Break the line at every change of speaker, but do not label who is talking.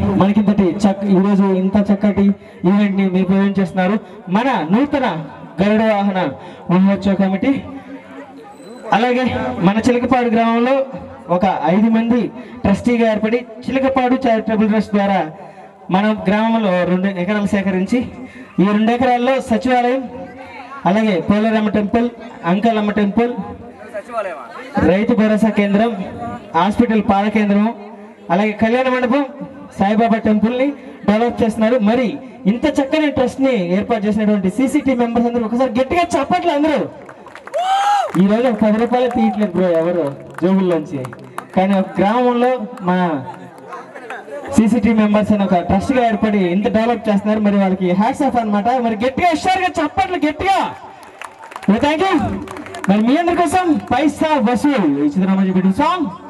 మనకింతటి ఈరోజు ఇంత చక్కటి ఈవెంట్ని మీరు ప్రజెంట్ చేస్తున్నారు మన నూతన గరుడ వాహన మహోత్సవ కమిటీ. అలాగే మన చిలకపాడు గ్రామంలో ఒక 5 మంది ట్రస్టీగా ఏర్పడి చిలకపాడు చారిటబుల్ ట్రస్ట్ ద్వారా మన గ్రామంలో 2 ఎకరాలు సేకరించి ఈ 2 ఎకరాల్లో సచివాలయం, అలాగే పోలేరమ్మ టెంపుల్, అంకలమ్మ టెంపుల్, రైతు భరోసా కేంద్రం, హాస్పిటల్ పాల కేంద్రం, అలాగే కళ్యాణ మండపం, సాయిబాబా టెంపుల్ని డెవలప్ చేస్తున్నారు. మరి ఇంత చక్కని ట్రస్ట్ని ఏర్పాటు చేసినటువంటి సీసీటీ మెంబర్స్ అందరూ ఒకసారి గట్టిగా చప్పట్లు. అందరూ ఈరోజు ఒక 10 రూపాయలు తీయట్లేదు బ్రో ఎవరు జోబుల్లోంచి, కానీ ఒక గ్రామంలో మన సీసీటీ మెంబర్స్ అని ఒక ట్రస్ట్గా ఏర్పడి ఇంత డెవలప్ చేస్తున్నారు. మరి వాళ్ళకి హ్యాట్స్ ఆఫ్ అనమాట. మరి గట్టిగా ఇష్టారుగా చప్పట్లు గట్టిగా. Thank you. మరి మీ అందరి కోసం పైసా వసూలు ఈ చిత్రం సాంగ్